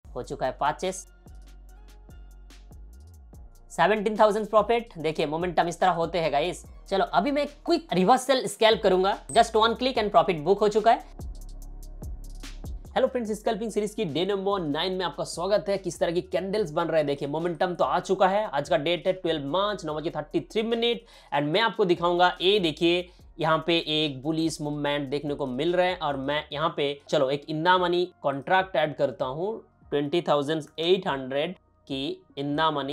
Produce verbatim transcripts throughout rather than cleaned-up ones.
हो चुका है पाँचेस, सेवनटीन थाउजेंड प्रॉफिट। देखिए मोमेंटम इस तरह होते हैं गाइस। चलो अभी मैं क्विक रिवर्सल स्कैल्प करूंगा, just one click and profit book हो चुका है। हेलो फ्रेंड्स, स्कैल्पिंग सीरीज की डे नंबर नाइन में आपका स्वागत है। किस तरह की कैंडल्स बन रहे हैं देखिए, मोमेंटम तो आ चुका है। आज का डेट है ट्वेल्व मार्च, नौ बजे थर्टी थ्री मिनट एंड मैं आपको दिखाऊंगा। ये देखिए यहाँ पे एक बुलिश मूवमेंट देखने को मिल रहा है और मैं यहाँ पे चलो एक इंदा मनी कॉन्ट्रैक्ट ऐड करता हूँ ट्वेंटी थाउजेंड एट हंड्रेड की इंदा मनी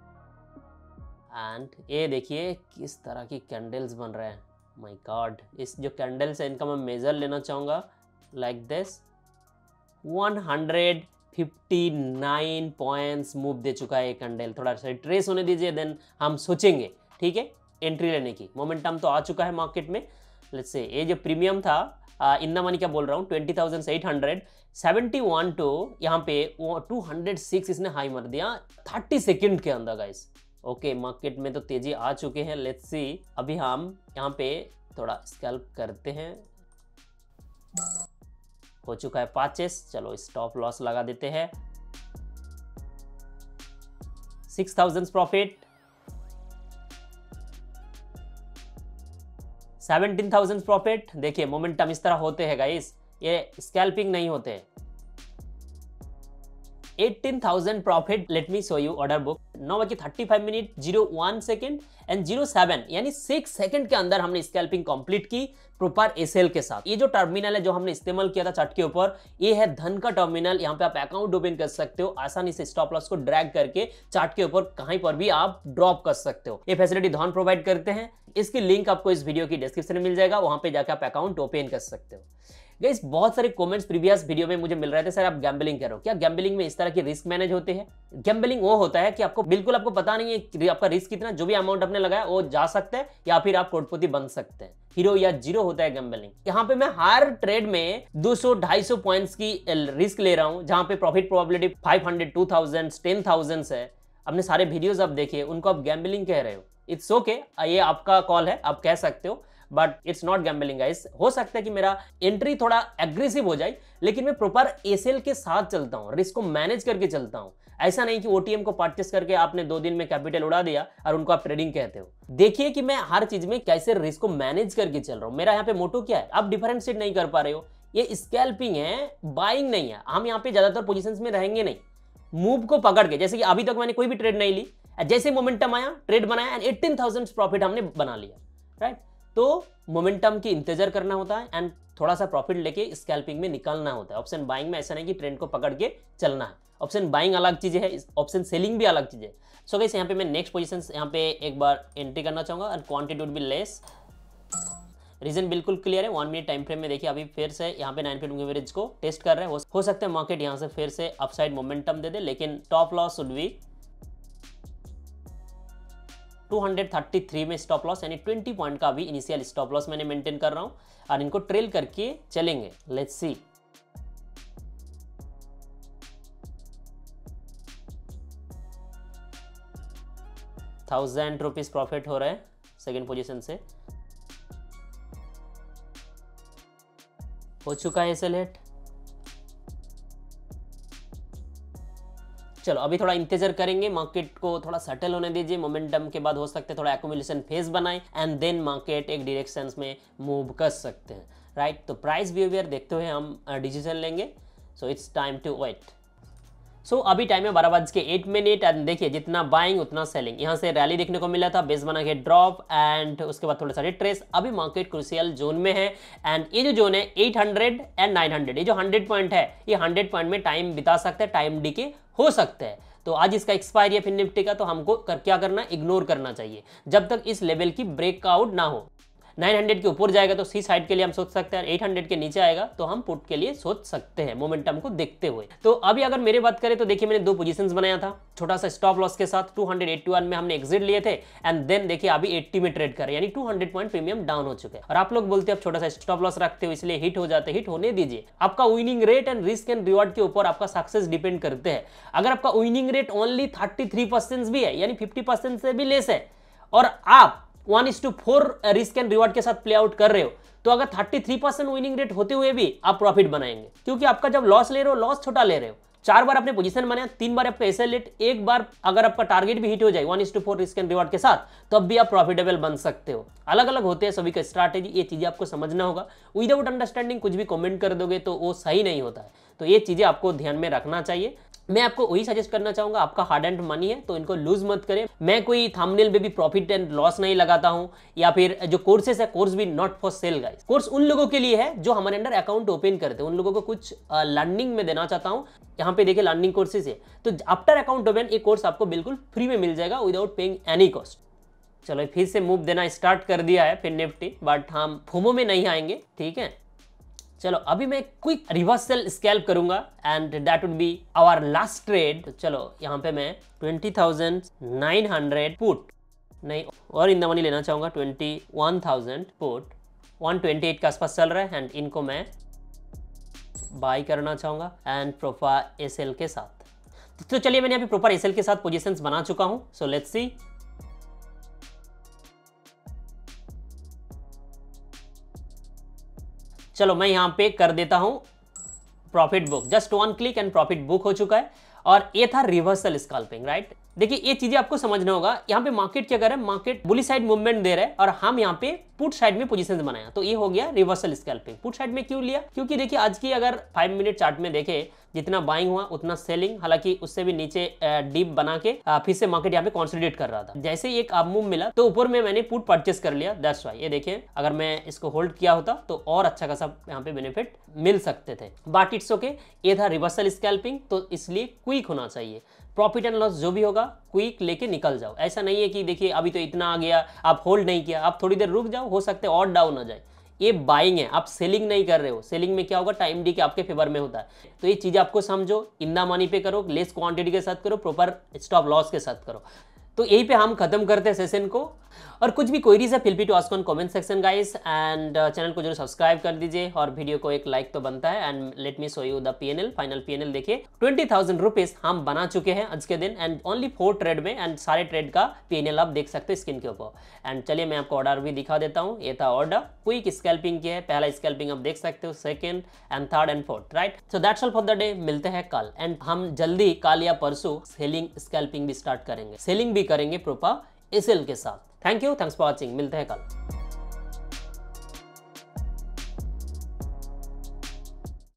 एंड ये देखिए किस तरह की कैंडल्स बन रहे हैं। माय गॉड, इस जो कैंडल्स है इनका मैं मेजर लेना चाहूँगा like this. One hundred fifty nine points move दे चुका है ये कैंडल। थोड़ा सा ट्रेस होने दीजिए, देन हम सोचेंगे ठीक है एंट्री लेने की। मोमेंटम तो आ चुका है मार्केट में। लेट्स से ये जो प्रीमियम था इन द मनी क्या बोल रहा हूँ twenty thousand eight hundred seventy one two यहाँ पे टू हंड्रेड सिक्स इसने हाई मार दिया थर्टी सेकेंड के अंदर गाइस। ओके मार्केट में तो तेजी आ चुके हैं। लेट्स सी अभी हम यहाँ पे थोड़ा स्कैल्प करते हैं। हो चुका है पाँचेस, चलो स्टॉप लॉस लगा देते हैं। Six thousand profit, seventeen thousand profit. देखिए मोमेंटम इस तरह होते हैं गाइस, ये स्कैल्पिंग नहीं होते हैं। Eighteen thousand profit. Let me show you order book. नौ बजे thirty five minute zero one second and zero seven यानी सिक्स सेकेंड के अंदर हमने स्कैल्पिंग कंप्लीट की प्रॉपर एसएल के साथ। ये जो टर्मिनल है जो हमने इस्तेमाल किया था चार्ट के ऊपर, ये है धन का टर्मिनल। यहाँ पे आप अकाउंट ओपन कर सकते हो, आसानी से स्टॉप लॉस को ड्रैग करके चार्ट के ऊपर कहीं पर भी आप ड्रॉप कर सकते हो। ये फैसिलिटी धन प्रोवाइड करते हैं। इसकी लिंक आपको इस वीडियो की डिस्क्रिप्शन में मिल जाएगा, वहां पे जाकर आप अकाउंट ओपन कर सकते हो। गाइस बहुत सारे कमेंट्स प्रीवियस वीडियो में मुझे मिल रहे थे, सर आप गैम्बलिंग कर रहे हो क्या? गैम्बलिंग में इस तरह के रिस्क मैनेज होते हैं? गैम्बलिंग वो होता है कि आपको बिल्कुल आपको पता नहीं है कि आपका रिस्क कितना, जो भी अमाउंट आपने लगाया वो जा सकता है या फिर आप करोड़पति बन सकते हैं। हीरो या जीरो होता है गैम्बलिंग। यहाँ पे मैं हर ट्रेड में दो सौ ढाई सौ पॉइंट्स की रिस्क ले रहा हूँ, जहां पे profit probability five hundred, two thousand, ten thousand है। अपने सारे वीडियोस आप देखिए, उनको आप गैम्बलिंग कह रहे हो। इट्स ओके, ये आपका कॉल है, आप कह सकते हो, but it's not gambling guys. हो सकता है कि मेरा एंट्री थोड़ा एग्रेसिव हो जाए, लेकिन मैं प्रॉपर एसएल के साथ चलता हूं, रिस्क को मैनेज करके चलता हूं। ऐसा नहीं कि ओटीएम को परचेस करके आपने दो दिन में कैपिटल उड़ा दिया और उनको आप ट्रेडिंग कहते हो। देखिए कि मैं हर चीज में कैसे रिस्क को मैनेज करके चल रहा हूं। मेरा यहाँ पे मोटो क्या है, आप डिफरेंशिएट नहीं कर पा रहे हो। ये स्कैल्पिंग है, बाइंग नहीं है। हम यहाँ पे ज्यादातर पोजिशन में रहेंगे नहीं, मूव को पकड़ के। जैसे कि अभी तक मैंने कोई भी ट्रेड नहीं ली, जैसे मोमेंटम आया ट्रेड बनाया एंड एटीन थाउजेंड प्रॉफिट हमने बना लिया, राइट। तो मोमेंटम की इंतजार करना होता है एंड थोड़ा सा प्रॉफिट लेके स्कैल्पिंग में निकलना होता है। ऑप्शन बाइंग में ऐसा नहीं कि ट्रेंड को पकड़ के चलना है। ऑप्शन बाइंग अलग चीज है, ऑप्शन सेलिंग भी अलग चीज है। सो गाइस यहाँ पे मैं नेक्स्ट पोजीशन यहाँ पे एक बार एंट्री करना चाहूंगा and quantity would be less. Reason बिल्कुल क्लियर है। वन मिनट टाइम फ्रेम में देखिए अभी फिर से यहाँ पे नाइन फिफ्टी एवरेज को टेस्ट कर रहे हैं। हो सकता है मार्केट यहाँ से फिर से अपसाइड मोमेंटम दे दे, लेकिन top loss would be two thirty three में स्टॉप लॉस, यानी ट्वेंटी पॉइंट का भी इनिशियल स्टॉप लॉस मैंने मेंटेन कर रहा हूं और इनको ट्रेल करके चलेंगे। Let's see. Thousand rupees profit हो रहा है सेकेंड पोजीशन से। हो चुका है सेलेक्ट। चलो अभी थोड़ा इंतजार करेंगे, मार्केट को थोड़ा सेटल होने दीजिए। मोमेंटम के बाद हो सकते हैं थोड़ा एक्यूमुलेशन फेज बनाए एंड देन मार्केट एक डायरेक्शंस में मूव कर सकते हैं, राइट। तो प्राइस बिहेवियर देखते हुए हम डिसीजन लेंगे। So it's time to wait. So so, अभी टाइम है बारह बज के एट मिनट एंड देखिए जितना बाइंग उतना सेलिंग। यहाँ से रैली देखने को मिला था, बेस बना के ड्रॉप एंड उसके बाद थोड़ा सा रिट्रेस। अभी मार्केट क्रूशियल जोन में है एंड ये जो जोन है eight hundred and nine hundred, ये जो हंड्रेड पॉइंट है, ये हंड्रेड पॉइंट में टाइम बिता सकते हैं, टाइम डी के हो सकता है। तो आज इसका एक्सपायरी है फिर निफ्टी का, तो हमको कर, क्या करना, इग्नोर करना चाहिए जब तक इस लेवल की ब्रेकआउट ना हो। नाइन हंड्रेड के ऊपर जाएगा तो सी साइड के लिए हम सोच सकते हैं, एट हंड्रेड के नीचे आएगा तो हम पुट के लिए सोच सकते हैं मोमेंटम को देखते हुए। तो अभी अगर मेरे बात करें तो देखिए मैंने दो पोजीशंस बनाया था, छोटा सा स्टॉप लॉस के साथ टू एटी वन में हमने एग्जिट लिए थे एंड देन देखिए अभी एटी में ट्रेड कर रहे हैं, यानी two hundred point premium down हो चुके हैं। और आप लोग बोलते हैं आप छोटा सा स्टॉप लॉस रखते हो इसलिए हिट हो जाते, हिट होने दीजिए। आपका winning rate and risk and reward के ऊपर आपका सक्सेस डिपेंड करते हैं। अगर आपका winning rate only thirty three percent भी है, यानी फिफ्टी परसेंट से भी लेस है, और आप one is two four risk and reward के साथ प्ले आउट कर रहे हो, तो अगर thirty three percent winning rate होते हुए भी आप प्रॉफिट बनाएंगे, क्योंकि आपका जब लॉस ले रहे हो लॉस छोटा ले रहे हो, चार बार आपने पोजीशन बनाया, तीन बार आपका एसएल हिट, एक बार अगर आपका टारगेट भी हिट हो जाए one is two four risk and reward के साथ, तब तो भी आप प्रॉफिटेबल बन सकते हो। अलग अलग होते हैं सभी का स्ट्रैटेजी, ये चीजें आपको समझना होगा। विदाउट अंडरस्टैंडिंग कुछ भी कमेंट कर दोगे तो वो सही नहीं होता है, तो ये चीजें आपको ध्यान में रखना चाहिए। मैं आपको वही सजेस्ट करना चाहूंगा, आपका हार्ड एंड मनी है तो इनको लूज मत करें। मैं कोई थंबनेल में भी प्रॉफिट एंड लॉस नहीं लगाता हूं, या फिर जो कोर्सेस है, कोर्स भी not for sale guys. Course उन लोगों के लिए है जो हमारे अंडर अकाउंट ओपन करते हैं, उन लोगों को कुछ लर्निंग में देना चाहता हूं। यहाँ पे देखिए लर्निंग कोर्सेज है, तो आफ्टर अकाउंट ओपन एक कोर्स आपको बिल्कुल फ्री में मिल जाएगा विदाउट पेइंग एनी कॉस्ट। चलो फिर से मूव देना स्टार्ट कर दिया है फिर निफ्टी, बट हम फोमो में नहीं आएंगे, ठीक है। चलो अभी मैं क्विक रिवर्सल स्कैल्प करूंगा and that would be our last trade. तो चलो यहाँ पे मैं twenty thousand nine hundred put नहीं और इन द मनी लेना चाहूंगा, twenty one thousand put one twenty eight के आसपास चल रहा है एंड इनको मैं बाई करना चाहूंगा एंड प्रॉपर एसएल के साथ। तो चलिए मैंने अभी प्रॉपर एसएल के साथ पोजीशंस बना चुका हूं, सो लेट्स सी। चलो मैं यहां पे कर देता हूं profit book, just one click and profit book हो चुका है। और ये था रिवर्सल स्कैल्पिंग, राइट। देखिए ये चीजें आपको समझना होगा। यहाँ पे मार्केट क्या कर रहा है, मार्केट बुली साइड मूवमेंट दे रहा है और हम यहाँ पे पुट साइड में पोजीशंस बनाया, तो ये हो गया रिवर्सल स्कैल्पिंग। पुट साइड में क्यों लिया, क्योंकि देखिए आज की अगर फाइव मिनट चार्ट में देखे जितना बाइंग हुआ उतना सेलिंग, हालांकि उससे भी नीचे डीप बना के फिर से मार्केट यहाँ पे कंसोलिडेट कर रहा था। जैसे ही एक अप मूव मिला तो ऊपर में मैंने पुट परचेस कर लिया, दैट्स व्हाई। ये देखिए अगर मैं इसको होल्ड किया होता तो और अच्छा खासा यहाँ पे बेनिफिट मिल सकते थे, बट इट्स ओके। ये था रिवर्सल स्कैल्पिंग, तो इसलिए क्विक होना चाहिए। प्रॉफिट एंड लॉस जो भी होगा क्विक लेके निकल जाओ। ऐसा नहीं है कि देखिए अभी तो इतना आ गया आप होल्ड नहीं किया, आप थोड़ी देर रुक जाओ, हो सकता है और डाउन हो जाए। ये बाइंग है, आप सेलिंग नहीं कर रहे हो। सेलिंग में क्या होगा, टाइम डी के आपके फेवर में होता है। तो ये चीज़ आपको समझो, इन द मनी पे करो, लेस क्वांटिटी के साथ करो, प्रॉपर स्टॉप लॉस के साथ करो। तो यही पे हम खत्म करते हैं सेशन को। और कुछ भी क्वेरीज है feel free to ask on comment section guys, and channel को जरूर सब्सक्राइब कर दीजिए और वीडियो को एक लाइक तो बनता है। And let me show you the PNL, final PNL देखिए ट्वेंटी थाउजेंड रुपीज हम बना चुके हैं आज के दिन, एंड ओनली फोर ट्रेड में, एंड सारे ट्रेड का पीएनएल आप देख सकते हैं स्क्रीन के ऊपर। एंड चलिए मैं आपको ऑर्डर भी दिखा देता हूँ। ये था ऑर्डर, क्विक स्कैल्पिंग की है, पहला स्कैल्पिंग आप देख सकते हो, second and third and fourth, right. So that's all for the day, मिलते हैं कल, एंड हम जल्दी कल या परसों सेलिंग स्कैल्पिंग भी स्टार्ट करेंगे, सेलिंग भी करेंगे प्रॉपर एसएल के साथ। Thank you, thanks for watching, मिलते हैं कल।